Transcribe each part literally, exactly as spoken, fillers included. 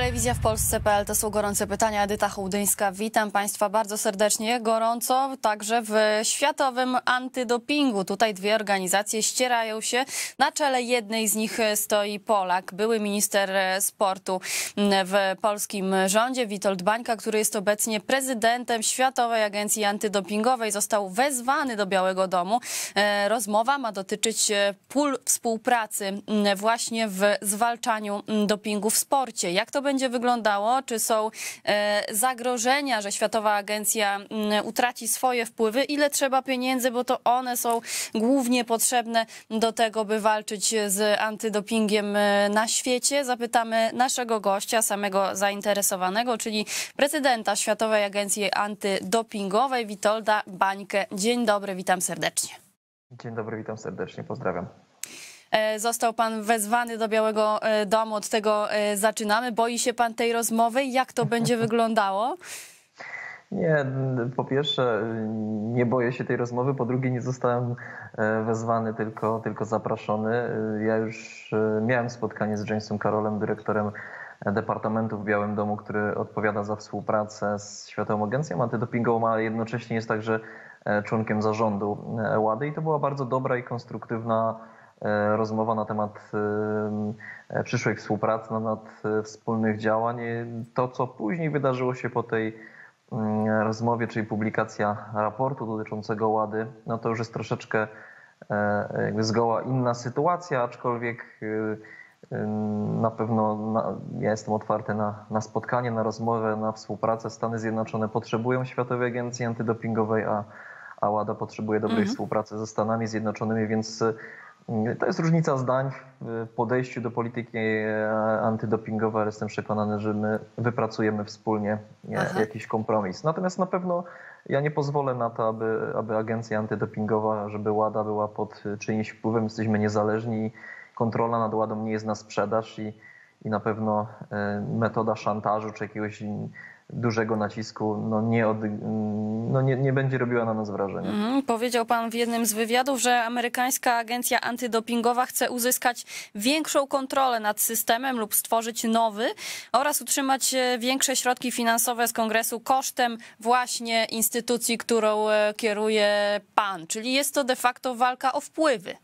Telewizja w Polsce kropka p l to są gorące pytania. Edyta Hołdyńska, witam Państwa bardzo serdecznie. Gorąco także w światowym antydopingu. Tutaj dwie organizacje ścierają się. Na czele jednej z nich stoi Polak, były minister sportu w polskim rządzie, Witold Bańka, który jest obecnie prezydentem Światowej Agencji Antydopingowej. Został wezwany do Białego Domu. Rozmowa ma dotyczyć pól współpracy właśnie w zwalczaniu dopingu w sporcie. Jak to będzie wyglądało? Czy są zagrożenia, że Światowa Agencja utraci swoje wpływy? Ile trzeba pieniędzy, bo to one są głównie potrzebne do tego, by walczyć z antydopingiem na świecie? Zapytamy naszego gościa, samego zainteresowanego, czyli prezydenta Światowej Agencji Antydopingowej, Witolda Bańkę. Dzień dobry, witam serdecznie. Dzień dobry, witam serdecznie, pozdrawiam. Został pan wezwany do Białego Domu, od tego zaczynamy. Boi się pan tej rozmowy? Jak to będzie wyglądało? Nie, po pierwsze nie boję się tej rozmowy, po drugie nie zostałem wezwany, tylko, tylko zaproszony. Ja już miałem spotkanie z Jamesem Carrollem, dyrektorem Departamentu w Białym Domu, który odpowiada za współpracę z Światową Agencją Antydopingową, a jednocześnie jest także członkiem zarządu WADY i to była bardzo dobra i konstruktywna rozmowa na temat przyszłej współpracy, na temat wspólnych działań. To, co później wydarzyło się po tej rozmowie, czyli publikacja raportu dotyczącego WADY, no to już jest troszeczkę jakby zgoła inna sytuacja, aczkolwiek na pewno na, ja jestem otwarty na, na spotkanie, na rozmowę, na współpracę. Stany Zjednoczone potrzebują Światowej Agencji Antydopingowej, a, a WADA potrzebuje dobrej mhm. współpracy ze Stanami Zjednoczonymi, więc to jest różnica zdań w podejściu do polityki antydopingowej, ale jestem przekonany, że my wypracujemy wspólnie Aha. jakiś kompromis. Natomiast na pewno ja nie pozwolę na to, aby, aby agencja antydopingowa, żeby WADA była pod czyimś wpływem. Jesteśmy niezależni, kontrola nad WADą nie jest na sprzedaż i, i na pewno metoda szantażu czy jakiegoś dużego nacisku no nie, od, no nie, nie będzie robiła na nas wrażenia. Mhm. Powiedział pan w jednym z wywiadów, że amerykańska agencja antydopingowa chce uzyskać większą kontrolę nad systemem lub stworzyć nowy oraz utrzymać większe środki finansowe z Kongresu kosztem właśnie instytucji, którą kieruje pan. Czyli jest to de facto walka o wpływy.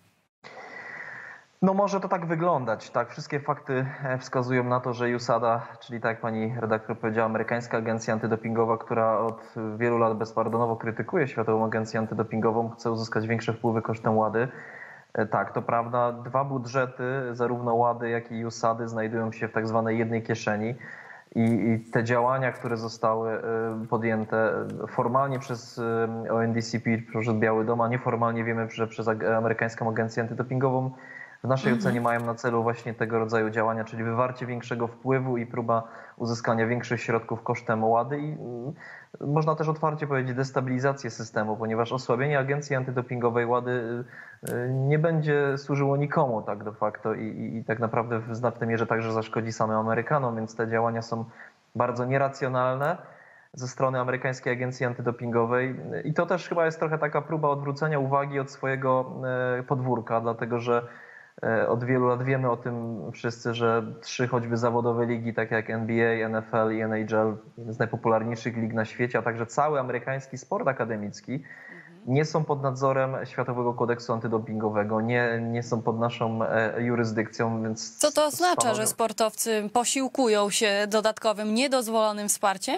No może to tak wyglądać, tak. Wszystkie fakty wskazują na to, że USADA, czyli tak jak pani redaktor powiedziała, amerykańska agencja antydopingowa, która od wielu lat bezpardonowo krytykuje Światową Agencję Antydopingową, chce uzyskać większe wpływy kosztem WADY. Tak, to prawda. Dwa budżety, zarówno WADY, jak i USADY, znajdują się w tak zwanej jednej kieszeni. I, I te działania, które zostały podjęte formalnie przez O N D C P, przez Biały Dom, a nieformalnie wiemy, że przez amerykańską agencję antydopingową, w naszej mhm. ocenie mają na celu właśnie tego rodzaju działania, czyli wywarcie większego wpływu i próba uzyskania większych środków kosztem WADY i można też otwarcie powiedzieć destabilizację systemu, ponieważ osłabienie agencji antydopingowej WADY nie będzie służyło nikomu tak de facto i, i, i tak naprawdę w znacznej mierze także zaszkodzi samym Amerykanom, więc te działania są bardzo nieracjonalne ze strony amerykańskiej agencji antydopingowej i to też chyba jest trochę taka próba odwrócenia uwagi od swojego podwórka, dlatego że od wielu lat wiemy o tym wszyscy, że trzy choćby zawodowe ligi, takie jak N B A, N F L i N H L, jedna z najpopularniejszych lig na świecie, a także cały amerykański sport akademicki, nie są pod nadzorem Światowego Kodeksu Antydopingowego, nie, nie są pod naszą jurysdykcją. Więc co to oznacza, stanowią... że sportowcy posiłkują się dodatkowym, niedozwolonym wsparciem?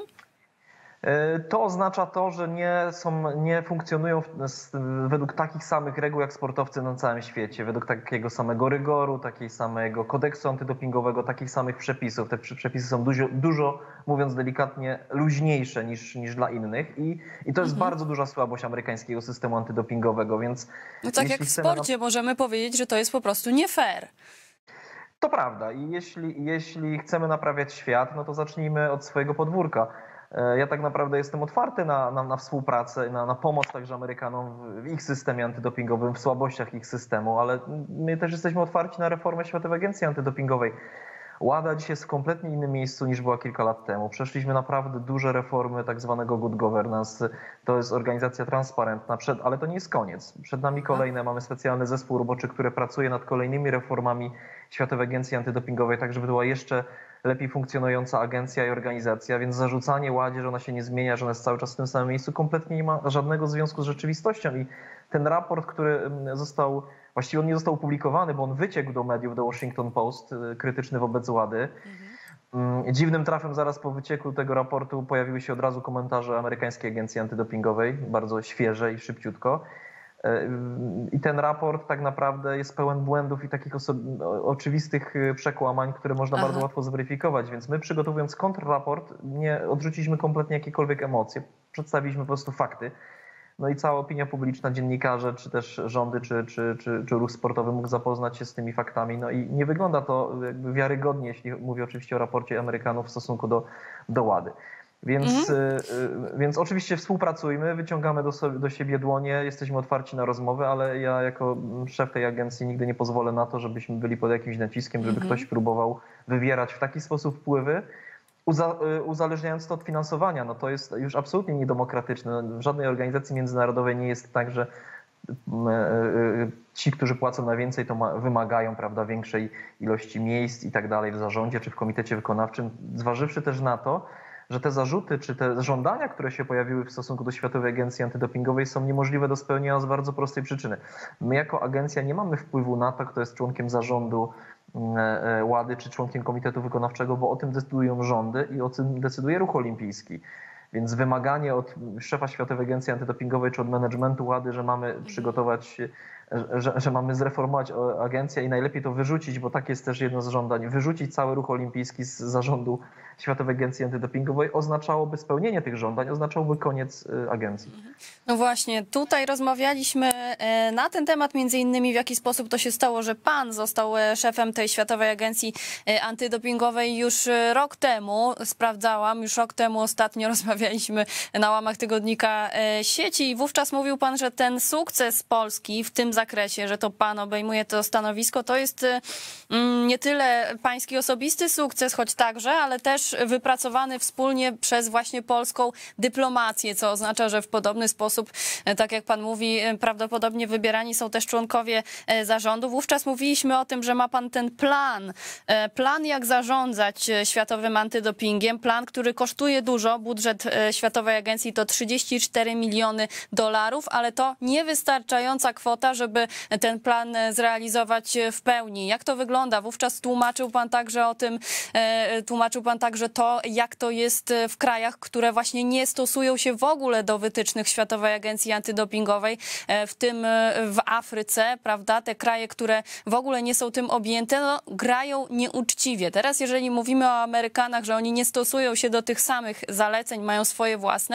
To oznacza to, że nie, są, nie funkcjonują według takich samych reguł jak sportowcy na całym świecie, według takiego samego rygoru, takiego samego kodeksu antydopingowego, takich samych przepisów. Te przepisy są dużo, dużo mówiąc delikatnie, luźniejsze niż, niż dla innych i, i to jest mhm. bardzo duża słabość amerykańskiego systemu antydopingowego, więc... No tak jak w sporcie na... możemy powiedzieć, że to jest po prostu nie fair. To prawda i jeśli, jeśli chcemy naprawiać świat, no to zacznijmy od swojego podwórka. Ja tak naprawdę jestem otwarty na, na, na współpracę, na, na pomoc także Amerykanom w, w ich systemie antydopingowym, w słabościach ich systemu, ale my też jesteśmy otwarci na reformę Światowej Agencji Antydopingowej. WADA dzisiaj jest w kompletnie innym miejscu niż była kilka lat temu. Przeszliśmy naprawdę duże reformy tak zwanego good governance. To jest organizacja transparentna, przed, ale to nie jest koniec. Przed nami kolejne, mamy specjalny zespół roboczy, który pracuje nad kolejnymi reformami Światowej Agencji Antydopingowej, tak żeby była jeszcze lepiej funkcjonująca agencja i organizacja, więc zarzucanie Ładzie, że ona się nie zmienia, że ona jest cały czas w tym samym miejscu, kompletnie nie ma żadnego związku z rzeczywistością. I ten raport, który został, właściwie on nie został opublikowany, bo on wyciekł do mediów, do Washington Post, krytyczny wobec Łady. Mhm. Dziwnym trafem zaraz po wycieku tego raportu pojawiły się od razu komentarze amerykańskiej agencji antydopingowej, bardzo świeże i szybciutko. I ten raport tak naprawdę jest pełen błędów i takich oczywistych przekłamań, które można Aha. bardzo łatwo zweryfikować. Więc my, przygotowując kontrraport, nie odrzuciliśmy kompletnie jakiekolwiek emocje. Przedstawiliśmy po prostu fakty. No i cała opinia publiczna, dziennikarze, czy też rządy, czy, czy, czy, czy ruch sportowy mógł zapoznać się z tymi faktami. No i nie wygląda to jakby wiarygodnie, jeśli mówię oczywiście o raporcie Amerykanów w stosunku do, do Łady. Więc, mhm. więc oczywiście współpracujmy, wyciągamy do, sobie, do siebie dłonie, jesteśmy otwarci na rozmowę, ale ja jako szef tej agencji nigdy nie pozwolę na to, żebyśmy byli pod jakimś naciskiem, żeby mhm. ktoś próbował wywierać w taki sposób wpływy, uza, uzależniając to od finansowania. No to jest już absolutnie niedemokratyczne. W żadnej organizacji międzynarodowej nie jest tak, że ci, którzy płacą najwięcej, to ma, wymagają, prawda, większej ilości miejsc i tak dalej w zarządzie czy w komitecie wykonawczym, zważywszy też na to, że te zarzuty czy te żądania, które się pojawiły w stosunku do Światowej Agencji Antydopingowej, są niemożliwe do spełnienia z bardzo prostej przyczyny. My jako agencja nie mamy wpływu na to, kto jest członkiem zarządu Łady czy członkiem Komitetu Wykonawczego, bo o tym decydują rządy i o tym decyduje Ruch Olimpijski. Więc wymaganie od szefa Światowej Agencji Antydopingowej czy od managementu Łady, że mamy przygotować, że, że mamy zreformować agencję i najlepiej to wyrzucić, bo tak jest też jedno z żądań, wyrzucić cały Ruch Olimpijski z zarządu Światowej Agencji Antydopingowej, oznaczałoby spełnienie tych żądań, oznaczałoby koniec agencji. No właśnie, tutaj rozmawialiśmy na ten temat, między innymi w jaki sposób to się stało, że pan został szefem tej Światowej Agencji Antydopingowej już rok temu. Sprawdzałam, już rok temu ostatnio rozmawialiśmy na łamach tygodnika Sieci i wówczas mówił pan, że ten sukces Polski w tym zakresie, że to pan obejmuje to stanowisko, to jest nie tyle pański osobisty sukces, choć także, ale też wypracowany wspólnie przez właśnie polską dyplomację, co oznacza, że w podobny sposób, tak jak pan mówi, prawdopodobnie wybierani są też członkowie zarządu. Wówczas mówiliśmy o tym, że ma pan ten plan, plan jak zarządzać światowym antydopingiem, plan, który kosztuje dużo. Budżet Światowej Agencji to trzydzieści cztery miliony dolarów, ale to niewystarczająca kwota, żeby ten plan zrealizować w pełni. Jak to wygląda? Wówczas tłumaczył pan także o tym, tłumaczył pan także to, jak to jest w krajach, które właśnie nie stosują się w ogóle do wytycznych Światowej Agencji Antydopingowej, w tym w Afryce, prawda? Te kraje, które w ogóle nie są tym objęte, no, grają nieuczciwie. Teraz, jeżeli mówimy o Amerykanach, że oni nie stosują się do tych samych zaleceń, mają swoje własne,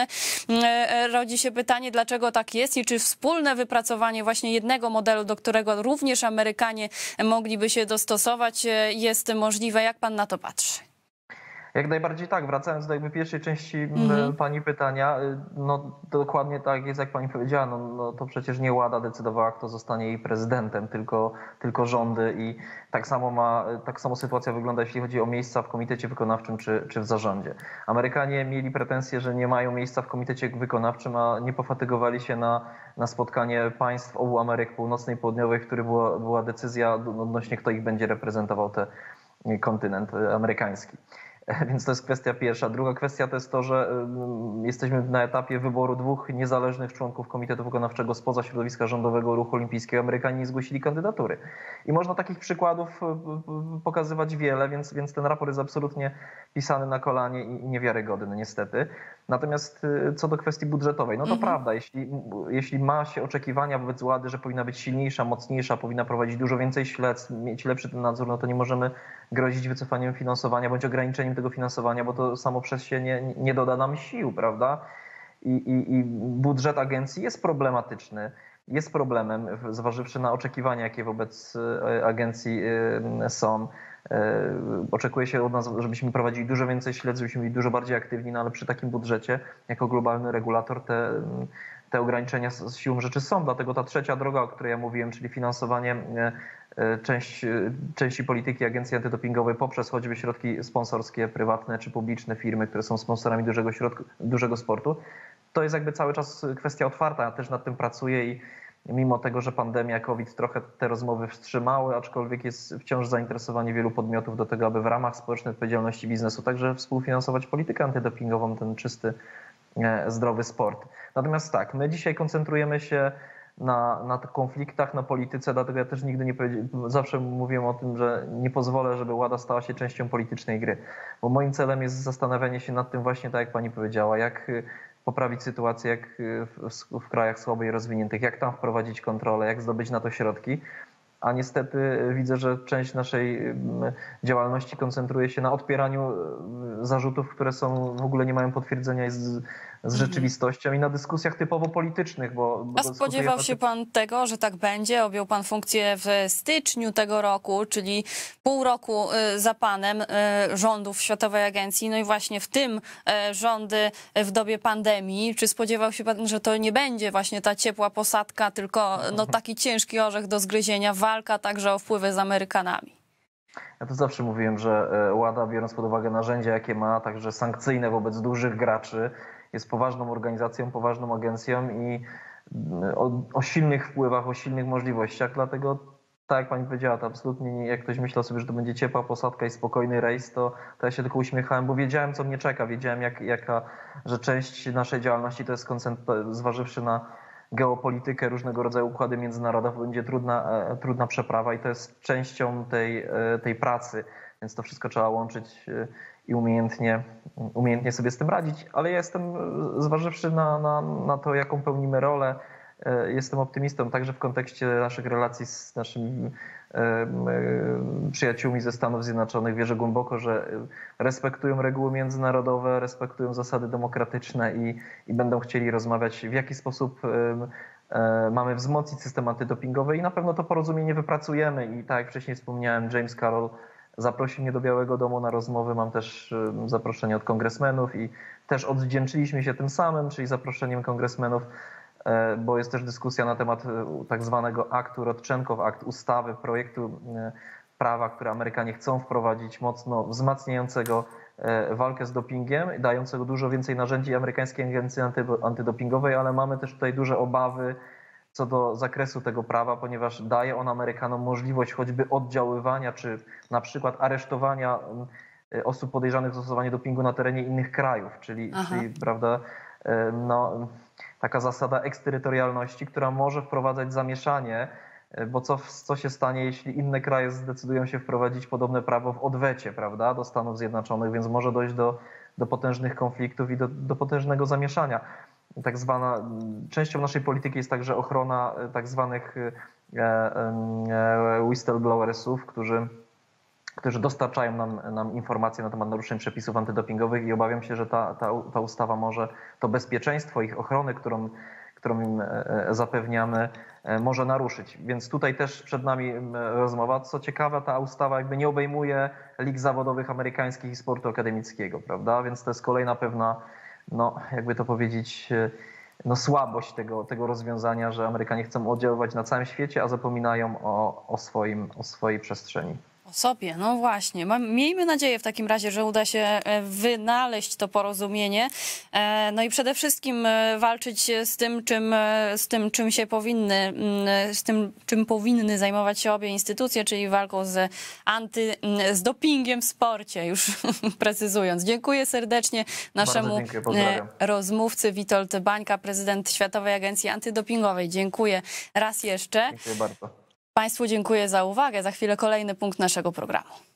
rodzi się pytanie, dlaczego tak jest i czy wspólne wypracowanie właśnie jednego modelu, do którego również Amerykanie mogliby się dostosować, jest możliwe. Jak pan na to patrzy? Jak najbardziej tak. Wracając do jakby pierwszej części mm-hmm. pani pytania, no dokładnie tak jest, jak pani powiedziała, no, no to przecież nie Łada decydowała, kto zostanie jej prezydentem, tylko, tylko rządy i tak samo ma, tak samo sytuacja wygląda, jeśli chodzi o miejsca w komitecie wykonawczym czy, czy w zarządzie. Amerykanie mieli pretensje, że nie mają miejsca w komitecie wykonawczym, a nie pofatygowali się na, na spotkanie państw obu Ameryk Północnej i Południowej, w którym była, była decyzja odnośnie, kto ich będzie reprezentował, ten kontynent amerykański. Więc to jest kwestia pierwsza. Druga kwestia to jest to, że jesteśmy na etapie wyboru dwóch niezależnych członków Komitetu Wykonawczego spoza środowiska rządowego Ruchu Olimpijskiego. Amerykanie nie zgłosili kandydatury. I można takich przykładów pokazywać wiele, więc, więc ten raport jest absolutnie pisany na kolanie i niewiarygodny niestety. Natomiast co do kwestii budżetowej, no to mhm. prawda, jeśli, jeśli ma się oczekiwania wobec Łady, że powinna być silniejsza, mocniejsza, powinna prowadzić dużo więcej śledztw, mieć lepszy ten nadzór, no to nie możemy grozić wycofaniem finansowania bądź ograniczeniem tego finansowania, bo to samo przez się nie, nie doda nam sił, prawda? I, i, i budżet agencji jest problematyczny, jest problemem, zważywszy na oczekiwania, jakie wobec agencji są. Oczekuje się od nas, żebyśmy prowadzili dużo więcej śledztw, żebyśmy byli dużo bardziej aktywni, no ale przy takim budżecie, jako globalny regulator, te, te ograniczenia z siłą rzeczy są. Dlatego ta trzecia droga, o której ja mówiłem, czyli finansowanie część, części polityki Agencji Antydopingowej poprzez choćby środki sponsorskie, prywatne czy publiczne, firmy, które są sponsorami dużego, środku, dużego sportu, to jest jakby cały czas kwestia otwarta. Ja też nad tym pracuję i mimo tego, że pandemia COVID trochę te rozmowy wstrzymały, aczkolwiek jest wciąż zainteresowanie wielu podmiotów do tego, aby w ramach społecznej odpowiedzialności biznesu także współfinansować politykę antydopingową, ten czysty, zdrowy sport. Natomiast tak, my dzisiaj koncentrujemy się na, na konfliktach, na polityce, dlatego ja też nigdy nie powiedziałem, zawsze mówiłem o tym, że nie pozwolę, żeby WADA stała się częścią politycznej gry, bo moim celem jest zastanawianie się nad tym właśnie, tak jak pani powiedziała, jak poprawić sytuację jak w, w krajach słabo i rozwiniętych, jak tam wprowadzić kontrolę, jak zdobyć na to środki. A niestety widzę, że część naszej działalności koncentruje się na odpieraniu zarzutów, które są w ogóle nie mają potwierdzenia z, z rzeczywistością i na dyskusjach typowo politycznych. Bo, bo A spodziewał się pan tego, że tak będzie? Objął pan funkcję w styczniu tego roku, czyli pół roku za panem rządów Światowej Agencji, no i właśnie w tym rządy w dobie pandemii. Czy spodziewał się pan, że to nie będzie właśnie ta ciepła posadka, tylko no, taki ciężki orzech do zgryzienia, walka także o wpływy z Amerykanami? Ja to zawsze mówiłem, że WADA, biorąc pod uwagę narzędzia, jakie ma, także sankcyjne wobec dużych graczy, jest poważną organizacją, poważną agencją i o, o silnych wpływach, o silnych możliwościach. Dlatego, tak jak pani powiedziała, to absolutnie nie, jak ktoś myślał sobie, że to będzie ciepła posadka i spokojny rejs, to, to ja się tylko uśmiechałem, bo wiedziałem, co mnie czeka. Wiedziałem, jak, jaka, że część naszej działalności to jest koncentracja, zważywszy na geopolitykę, różnego rodzaju układy międzynarodowe, będzie trudna, trudna przeprawa i to jest częścią tej, tej pracy, więc to wszystko trzeba łączyć i umiejętnie, umiejętnie sobie z tym radzić, ale ja jestem, zważywszy na, na, na to, jaką pełnimy rolę, jestem optymistą także w kontekście naszych relacji z naszymi przyjaciółmi ze Stanów Zjednoczonych. Wierzę głęboko, że respektują reguły międzynarodowe, respektują zasady demokratyczne i, i będą chcieli rozmawiać, w jaki sposób mamy wzmocnić system antydopingowy i na pewno to porozumienie wypracujemy. I tak jak wcześniej wspomniałem, James Carroll zaprosił mnie do Białego Domu na rozmowy. Mam też zaproszenie od kongresmenów i też odwdzięczyliśmy się tym samym, czyli zaproszeniem kongresmenów, bo jest też dyskusja na temat tak zwanego aktu Rodczenkow, akt ustawy, projektu prawa, które Amerykanie chcą wprowadzić, mocno wzmacniającego walkę z dopingiem, dającego dużo więcej narzędzi amerykańskiej agencji antydopingowej, ale mamy też tutaj duże obawy co do zakresu tego prawa, ponieważ daje on Amerykanom możliwość choćby oddziaływania, czy na przykład aresztowania osób podejrzanych o stosowanie dopingu na terenie innych krajów, czyli, czyli prawda, no, taka zasada eksterytorialności, która może wprowadzać zamieszanie, bo co, co się stanie, jeśli inne kraje zdecydują się wprowadzić podobne prawo w odwecie, prawda, do Stanów Zjednoczonych, więc może dojść do, do potężnych konfliktów i do, do potężnego zamieszania. Tak zwana, częścią naszej polityki jest także ochrona tak zwanych whistleblowersów, którzy, którzy dostarczają nam, nam informacje na temat naruszeń przepisów antydopingowych i obawiam się, że ta, ta, ta ustawa może to bezpieczeństwo ich ochrony, którą, którą im zapewniamy, może naruszyć. Więc tutaj też przed nami rozmowa. Co ciekawe, ta ustawa jakby nie obejmuje lig zawodowych amerykańskich i sportu akademickiego, prawda? Więc to jest kolejna pewna, no jakby to powiedzieć, no słabość tego, tego rozwiązania, że Amerykanie chcą oddziaływać na całym świecie, a zapominają o, o, swoim, o swojej przestrzeni. O sobie, no właśnie. Miejmy nadzieję w takim razie, że uda się wynaleźć to porozumienie. No i przede wszystkim walczyć z tym, czym, z tym, czym się powinny, z tym, czym powinny zajmować się obie instytucje, czyli walką z anty, z dopingiem w sporcie, już precyzując. Dziękuję serdecznie naszemu dziękuję, rozmówcy Witold Bańka, prezydent Światowej Agencji Antydopingowej. Dziękuję raz jeszcze. Dziękuję bardzo. Państwu dziękuję za uwagę. Za chwilę kolejny punkt naszego programu.